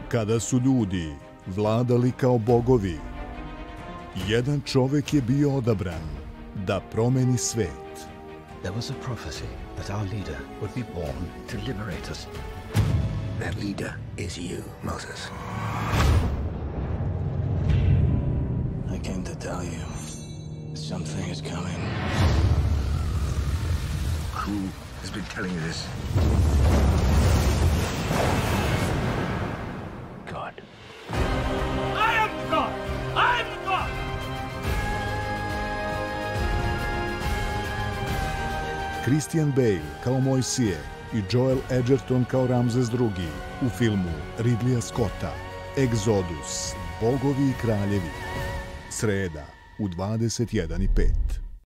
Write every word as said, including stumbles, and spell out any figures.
Kada su ljudi vladali kao bogovi, jedan čovek je bio odabran da promeni svet. There was a prophecy that our leader would be born to liberate us. That leader is you, Moses. I came to tell you something is coming. Who has been telling you this? God. I am God! I am God! Christian Bale kao Mojsije i Joel Edgerton kao Ramzes drugi u filmu Ridleya Scotta Egzodus, bogovi i kraljevi. Sreda u dvadeset jedan i pet.